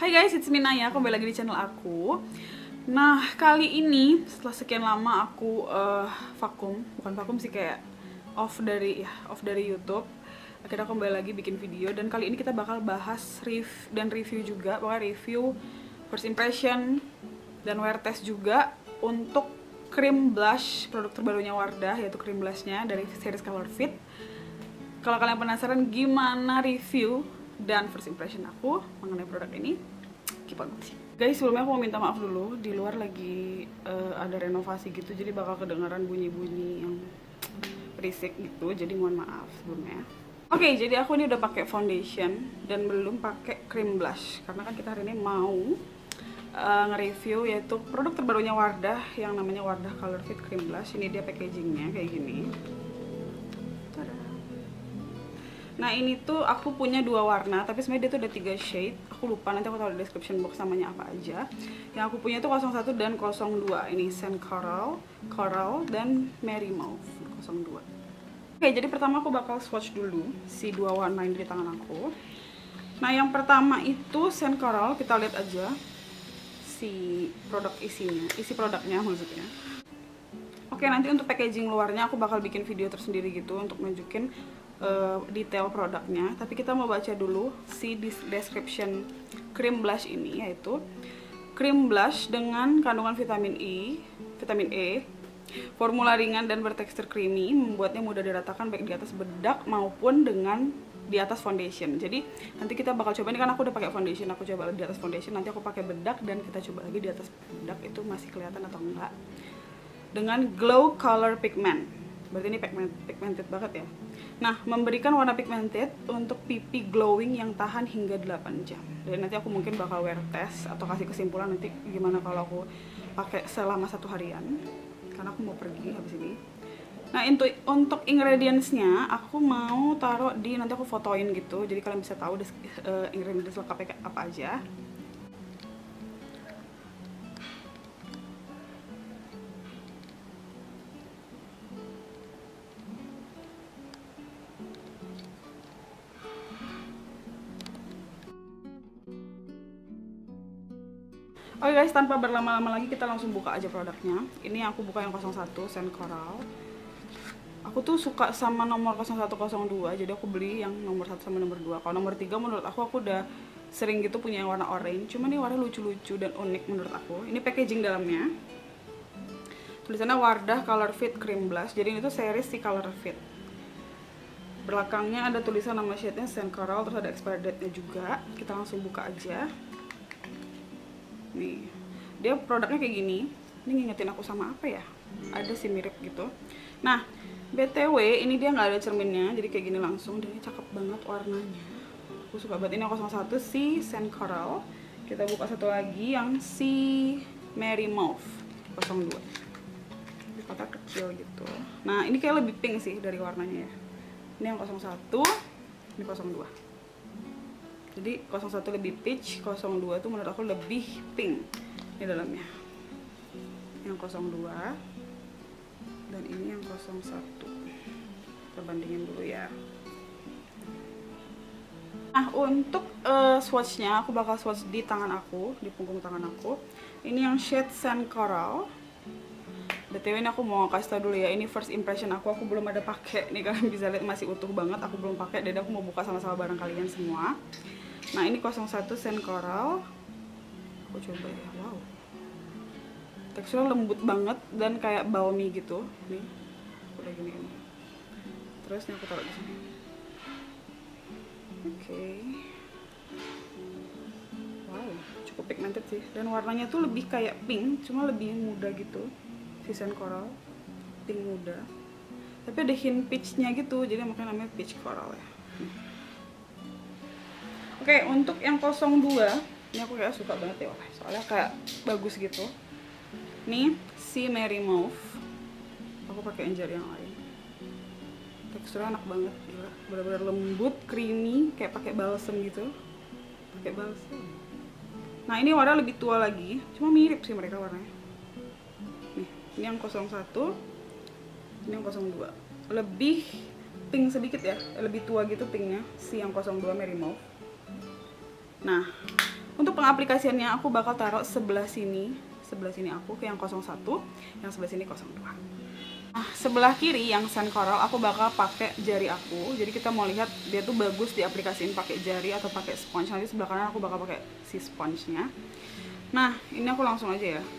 Hai guys, it's me Naya, kembali lagi di channel aku. Nah, kali ini setelah sekian lama aku bukan vakum sih, kayak off dari YouTube. Akhirnya aku kembali lagi bikin video, dan kali ini kita bakal bahas review juga, pokoknya review first impression dan wear test juga untuk cream blush produk terbarunya Wardah, yaitu cream blushnya dari series Color Fit. Kalau kalian penasaran gimana review dan first impression aku mengenai produk ini, keep on watching. Guys, sebelumnya aku mau minta maaf dulu, di luar lagi ada renovasi gitu, jadi bakal kedengaran bunyi-bunyi yang berisik gitu, jadi mohon maaf sebelumnya. Oke, jadi aku ini udah pakai foundation dan belum pakai cream blush, karena kan kita hari ini mau nge-review yaitu produk terbarunya Wardah yang namanya Wardah Color Fit Cream Blush. Ini dia packagingnya kayak gini. Nah, ini tuh aku punya dua warna, tapi sebenarnya dia tuh ada 3 shade. Aku lupa, nanti aku taruh di description box namanya apa aja. Yang aku punya tuh 01 dan 02. Ini Sand Coral, dan Merry Mauve 02. Oke, jadi pertama aku bakal swatch dulu si dua warna ini di tangan aku. Nah, yang pertama itu Sand Coral, kita lihat aja si isi produknya maksudnya. Oke, nanti untuk packaging luarnya aku bakal bikin video tersendiri gitu untuk nunjukin detail produknya, tapi kita mau baca dulu si description cream blush ini, yaitu cream blush dengan kandungan vitamin E, formula ringan dan bertekstur creamy, membuatnya mudah diratakan baik di atas bedak maupun di atas foundation. Jadi nanti kita bakal coba, ini kan aku udah pakai foundation, aku coba di atas foundation, nanti aku pakai bedak dan kita coba lagi di atas bedak itu masih kelihatan atau enggak. Dengan glow color pigment, berarti ini pigmented banget ya. Nah, memberikan warna pigmented untuk pipi glowing yang tahan hingga 8 jam. Dan nanti aku mungkin bakal wear test atau kasih kesimpulan nanti gimana kalau aku pakai selama 1 harian, karena aku mau pergi habis ini. Nah, untuk ingredientsnya aku mau taruh di, nanti aku fotoin gitu, jadi kalian bisa tahu ingredients lengkapnya apa aja. Oke guys, tanpa berlama-lama lagi kita langsung buka aja produknya. Ini aku buka yang 01 Sand Coral. Aku tuh suka sama nomor 0102, jadi aku beli yang nomor 1 sama nomor 2. Kalau nomor 3 menurut aku udah sering gitu punya yang warna orange, cuman ini warna lucu-lucu dan unik menurut aku. Ini packaging dalamnya. Tulisannya Wardah Color Fit Cream Blush. Jadi ini tuh series si Color Fit. Belakangnya ada tulisan nama shade-nya Sand Coral, terus ada expiry date-nya juga. Kita langsung buka aja. Nih, dia produknya kayak gini. Ini ngingetin aku sama apa ya? Ada sih mirip gitu. Nah, BTW ini dia nggak ada cerminnya, jadi kayak gini langsung. Dan ini cakep banget warnanya. Aku suka banget. Ini yang 01 si Sand Coral. Kita buka satu lagi yang si Merry Mauve 02. Ini kotak kecil gitu. Nah, ini kayak lebih pink sih dari warnanya ya. Ini yang 01, ini 02. Jadi 01 lebih peach, 02 tuh menurut aku lebih pink di dalamnya. Yang 02 dan ini yang 01. Kita bandingin dulu ya. Nah, untuk swatchnya aku bakal swatch di tangan aku, di punggung tangan aku. Ini yang shade Sand Coral. BTW ini aku mau kasih tau dulu ya, ini first impression aku belum ada pakai. Nih kalian bisa lihat masih utuh banget, aku belum pakai. Dan aku mau buka sama-sama bareng kalian semua. Nah, ini 01 Sand Coral. Aku coba ya. Wow. Teksturnya lembut banget dan kayak balmy gitu. Nih. Udah gini. Terus ini aku taruh di sini. Oke. Wow, cukup pigmented sih. Dan warnanya tuh lebih kayak pink, cuma lebih muda gitu. Si Sand Coral. Pink muda. Tapi ada hint peach-nya gitu, jadi makanya namanya peach coral ya. Oke, untuk yang 02, ini aku kayak suka banget ya, soalnya kayak bagus gitu. Nih, si Merry Mauve. Aku pakai yang jari yang lain. Teksturnya enak banget, gila. Bener-bener lembut, creamy, kayak pakai balsam gitu. Pakai balsam. Nah, ini warna lebih tua lagi, cuma mirip sih mereka warnanya. Nih, ini yang 01, ini yang 02. Lebih pink sedikit ya, lebih tua gitu pinknya, si yang 02 Merry Mauve. Nah, Untuk pengaplikasiannya aku bakal taruh sebelah sini aku ke yang 01, yang sebelah sini 02. Nah, sebelah kiri yang sand coral aku bakal pakai jari aku. Jadi kita mau lihat dia tuh bagus diaplikasiin pakai jari atau pakai sponge. Nanti sebelah kanan aku bakal pakai si sponge-nya. Nah, ini aku langsung aja ya.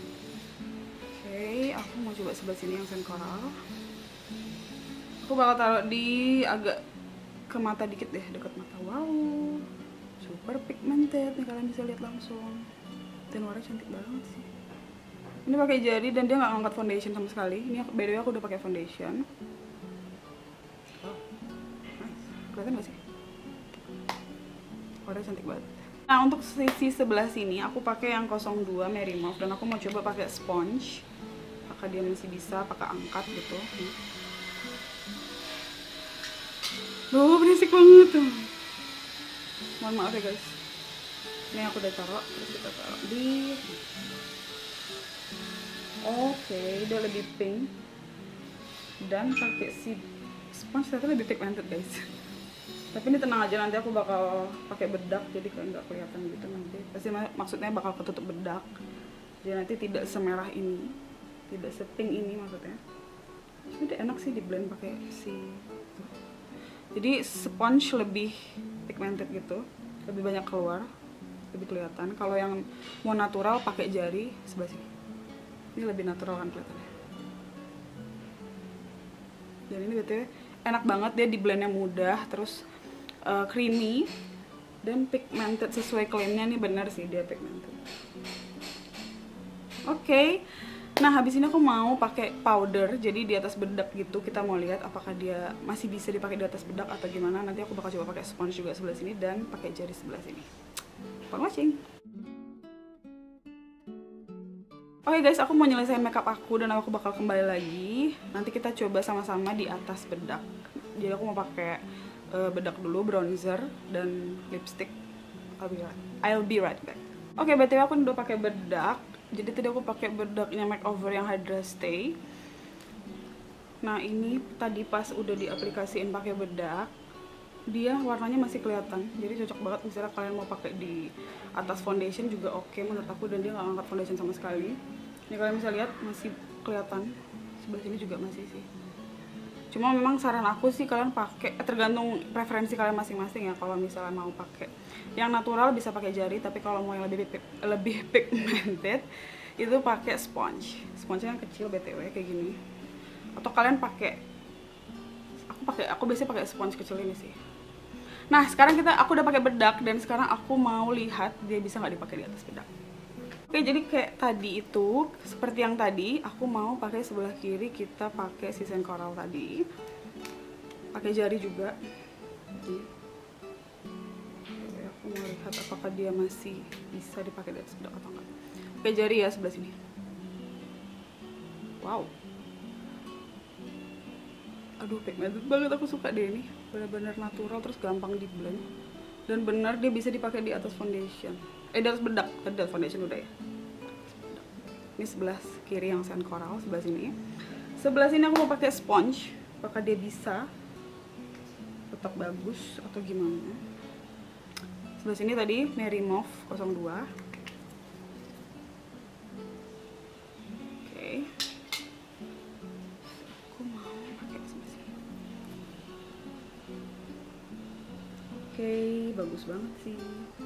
Oke, aku mau coba sebelah sini yang sand coral. Aku bakal taruh di agak ke mata dikit deh, dekat mata. Wow, super pigmented nih, kalian bisa lihat langsung. Dan warnanya cantik banget sih. Ini pakai jari dan dia nggak ngangkat foundation sama sekali. Ini by the way aku udah pakai foundation. Wow, nice. Kelihatan nggak sih? Warnanya cantik banget. Nah, untuk sisi sebelah sini aku pakai yang 02 Mary Mauve dan aku mau coba pakai sponge. Apakah dia masih bisa pakai angkat gitu. Loh, berisik banget tuh. Mohon maaf ya guys. Ini aku udah taruh, terus kita taruh di. Oke, dia lebih pink. Dan pakai si sponge ternyata lebih pigmented guys. Tapi ini tenang aja, nanti aku bakal pakai bedak jadi kayak nggak kelihatan gitu nanti. Pasti maksudnya bakal ketutup bedak. Jadi nanti tidak semerah ini, tidak sepink ini maksudnya. Ini enak sih di blend pakai si. Jadi sponge lebih pigmented gitu, lebih banyak keluar, lebih kelihatan. Kalau yang mau natural pakai jari sebelah sini. Ini lebih natural kan kelihatannya. Dan ini btw enak banget, dia di blendnya mudah, terus creamy dan pigmented sesuai klaimnya. Nih benar sih dia pigmented. Oke. Nah, habis ini aku mau pakai powder, jadi di atas bedak gitu. Kita mau lihat apakah dia masih bisa dipakai di atas bedak atau gimana. Nanti aku bakal coba pakai sponge juga sebelah sini dan pakai jari sebelah sini. For watching. Oke guys, aku mau nyelesain makeup aku dan aku bakal kembali lagi. Nanti kita coba sama-sama di atas bedak. Jadi aku mau pakai bedak dulu, bronzer dan lipstick. I'll be right back. Oke, btw aku udah pakai bedak. Jadi tadi aku pakai bedaknya makeover yang Hydra Stay. Nah, ini tadi pas udah diaplikasiin pakai bedak, dia warnanya masih kelihatan. Jadi cocok banget misalnya kalian mau pakai di atas foundation juga oke menurut aku, dan dia nggak ngangkat foundation sama sekali. Ini kalian bisa lihat masih kelihatan. Sebelah sini juga masih sih. Cuma memang saran aku sih kalian pakai, tergantung preferensi kalian masing-masing ya. Kalau misalnya mau pakai yang natural bisa pakai jari, tapi kalau mau yang lebih pigmented itu pakai sponge. Sponge-nya yang kecil btw kayak gini. Atau kalian pakai, aku biasanya pakai sponge kecil ini sih. Nah, sekarang aku udah pakai bedak dan sekarang aku mau lihat dia bisa nggak dipakai di atas bedak. Oke, jadi kayak tadi itu, seperti yang tadi, aku mau pakai sebelah kiri, kita pakai si sand coral tadi. Pakai jari juga. Oke, aku mau lihat apakah dia masih bisa dipakai di atas bedak atau enggak. Pakai jari ya sebelah sini. Wow. Aduh, pigmented banget, aku suka deh ini. Benar-benar natural terus gampang di blend. Dan benar dia bisa dipakai di atas foundation. Di atas bedak, tadi atas foundation udah ya. Ini sebelah kiri yang sand coral, sebelah sini. Sebelah sini aku mau pakai sponge. Apakah dia bisa tetap bagus atau gimana? Sebelah sini tadi Mary Mauve 02. Oke. Aku mau pakai sebelah sini. Oke, bagus banget sih.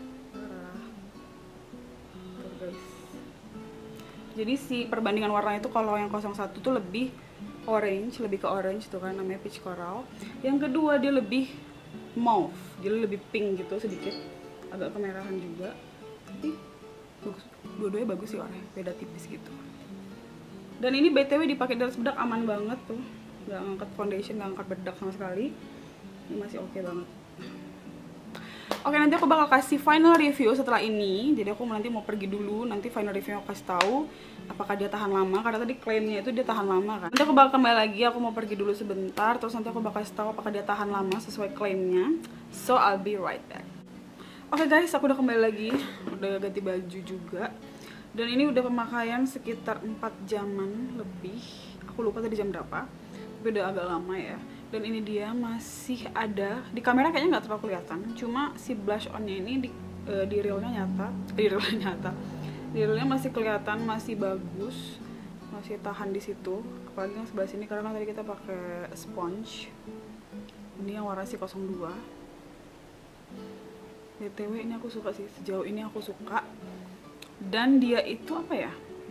Guys, jadi si perbandingan warna itu kalau yang 01 tuh lebih orange, lebih ke orange tuh kan, namanya peach coral. Yang kedua dia lebih mauve, jadi lebih pink gitu sedikit, agak kemerahan juga. Tapi bagus, dua-duanya bagus sih warnanya, beda tipis gitu. Dan ini btw dipakai di atas bedak aman banget tuh, nggak ngangkat foundation, nggak ngangkat bedak sama sekali. Ini masih oke banget. Oke, nanti aku bakal kasih final review setelah ini. Jadi aku nanti mau pergi dulu, nanti final review aku kasih tahu apakah dia tahan lama, karena tadi klaimnya itu dia tahan lama kan. Nanti aku bakal kembali lagi, aku mau pergi dulu sebentar, terus nanti aku bakal kasih tahu apakah dia tahan lama sesuai klaimnya. So I'll be right back. Oke guys, aku udah kembali lagi, udah ganti baju juga. Dan ini udah pemakaian sekitar 4 jaman lebih. Aku lupa tadi jam berapa, tapi udah agak lama ya. Dan ini dia masih ada di kamera, kayaknya nggak terlalu kelihatan, cuma si blush onnya ini di realnya nyata, di realnya masih kelihatan, masih bagus, masih tahan di situ. Apalagi yang sebelah sini karena tadi kita pakai sponge. Ini yang warna si 02. BTW ini aku suka sih, sejauh ini aku suka. Dan dia itu apa ya?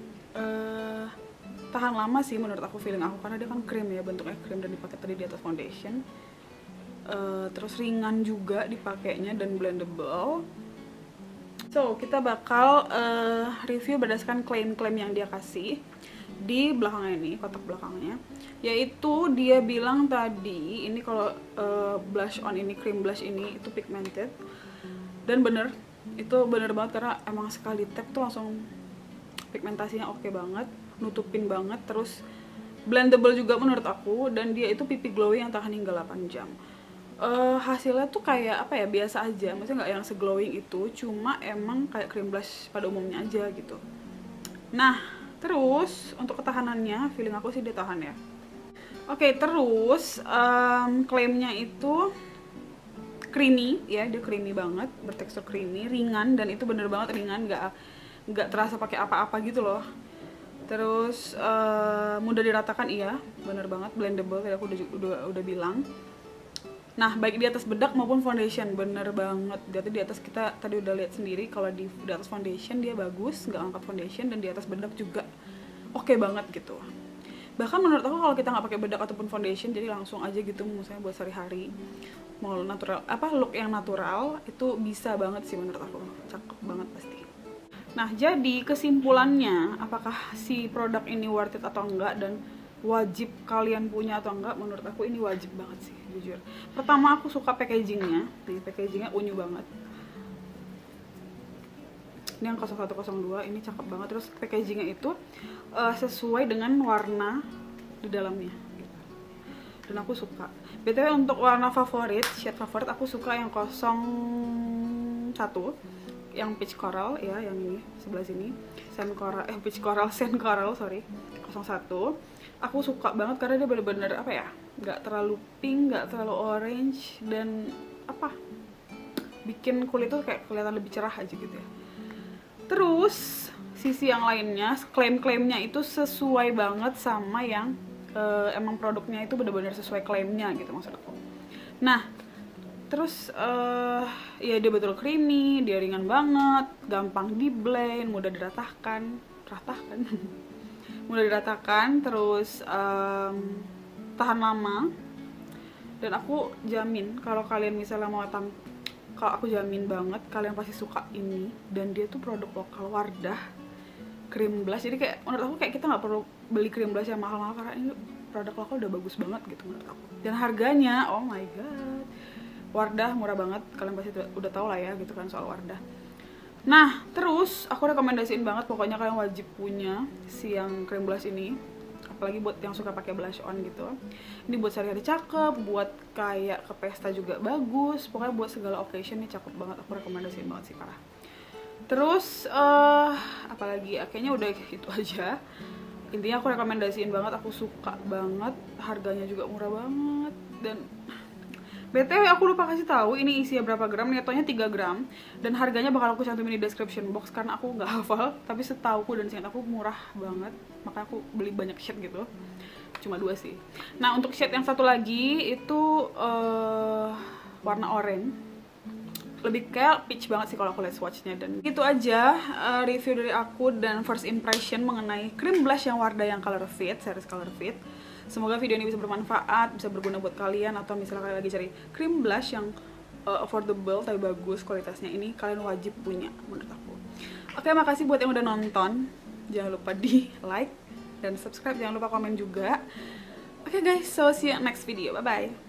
Tahan lama sih menurut aku, feeling aku, karena dia kan krim ya, bentuknya krim dan dipakai tadi di atas foundation. Terus ringan juga dipakainya dan blendable. So kita bakal review berdasarkan klaim-klaim yang dia kasih di belakangnya ini, kotak belakangnya. Yaitu dia bilang tadi ini kalau blush on ini, cream blush ini itu pigmented. Dan bener, itu bener banget karena emang sekali tap tuh langsung pigmentasinya oke banget, nutupin banget, terus blendable juga menurut aku, dan dia itu pipi glowing yang tahan hingga 8 jam. Hasilnya tuh kayak apa ya, biasa aja, maksudnya nggak yang seglowing itu, cuma emang kayak cream blush pada umumnya aja gitu. Nah, terus untuk ketahanannya, feeling aku sih dia tahan ya. Oke, terus klaimnya itu creamy ya, dia creamy banget, bertekstur creamy, ringan, dan itu bener banget ringan, nggak terasa pakai apa-apa gitu loh. Terus mudah diratakan, iya bener banget, blendable tadi aku udah bilang. Nah, baik di atas bedak maupun foundation, bener banget. Di atas kita tadi udah lihat sendiri kalau di atas foundation dia bagus, nggak angkat foundation, dan di atas bedak juga oke banget gitu. Bahkan menurut aku kalau kita nggak pakai bedak ataupun foundation, jadi langsung aja gitu, misalnya buat sehari-hari, mau natural look yang natural, itu bisa banget sih menurut aku, cakep banget pasti. Nah, jadi kesimpulannya, apakah si produk ini worth it atau enggak dan wajib kalian punya atau enggak, menurut aku ini wajib banget sih, jujur. Pertama, aku suka packagingnya. Nih, packagingnya unyu banget. Ini yang 0102, ini cakep banget. Terus packagingnya itu sesuai dengan warna di dalamnya gitu. Dan aku suka. BTW untuk warna favorit, shade favorit, aku suka yang 01, yang peach coral ya, yang ini sebelah sini, sand coral sorry, 01. Aku suka banget karena dia bener-bener apa ya, nggak terlalu pink, nggak terlalu orange, dan apa, bikin kulit tuh kayak kelihatan lebih cerah aja gitu ya. Terus sisi yang lainnya, klaim-klaimnya itu sesuai banget sama yang emang produknya itu bener-bener sesuai klaimnya gitu maksud aku. Nah, terus ya dia betul creamy, dia ringan banget, gampang di blend, mudah diratakan mudah diratakan, terus tahan lama. Dan aku jamin kalau kalian misalnya mau kalau aku jamin banget kalian pasti suka ini. Dan dia tuh produk lokal Wardah cream blush, jadi kayak menurut aku kayak kita nggak perlu beli cream blush yang mahal-mahal karena ini produk lokal udah bagus banget gitu menurut aku. Dan harganya, oh my god, Wardah murah banget, kalian pasti udah tau lah ya gitu kan soal Wardah. Nah, terus aku rekomendasiin banget, pokoknya kalian wajib punya si yang cream blush ini, apalagi buat yang suka pakai blush on gitu. Ini buat sehari-hari cakep, buat kayak ke pesta juga bagus, pokoknya buat segala occasion nih cakep banget, aku rekomendasiin banget sih, parah. Terus apalagi, kayaknya udah gitu aja. Intinya aku rekomendasiin banget, aku suka banget, harganya juga murah banget. Dan BTW aku lupa kasih tahu ini isinya berapa gram, netonya 3 gram, dan harganya bakal aku cantumin di description box karena aku nggak hafal, tapi setauku dan seingat aku murah banget, makanya aku beli banyak shade gitu, cuma 2 sih. Nah, untuk shade yang satu lagi itu warna oranye, lebih kayak peach banget sih kalau aku lihat swatchnya. Dan itu aja review dari aku dan first impression mengenai cream blush yang Wardah yang color fit, series color fit. Semoga video ini bisa bermanfaat, bisa berguna buat kalian, atau misalnya kalian lagi cari cream blush yang affordable tapi bagus kualitasnya, ini kalian wajib punya menurut aku. Oke, makasih buat yang udah nonton. Jangan lupa di like dan subscribe, jangan lupa komen juga. Oke guys, so see you next video. Bye bye.